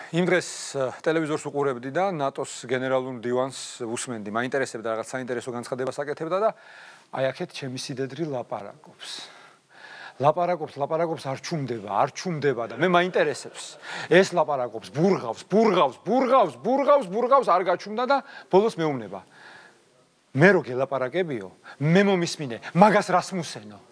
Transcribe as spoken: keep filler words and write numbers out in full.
იმ დღეს ტელევიზორს უყურებდი და ნატოს გენერალურ დივანს უსმენდი. მაინტერესებდა რაღაც საინტერესო განცხადებას აკეთებდა და აი აქეთ ჩემი სიდედრი ლაპარაკობს. ლაპარაკობს, ლაპარაკობს არ ჩუმდება, არ ჩუმდება და მე მაინტერესებს. ეს ლაპარაკობს, ბურღავს, ბურღავს, ბურღავს, ბურღავს, ბურღავს, არ გაჩუმდა და ბოლოს მეუბნება. მე რო გელაპარაკებიო, მე მომისმინე, მაგას რას მუსენო?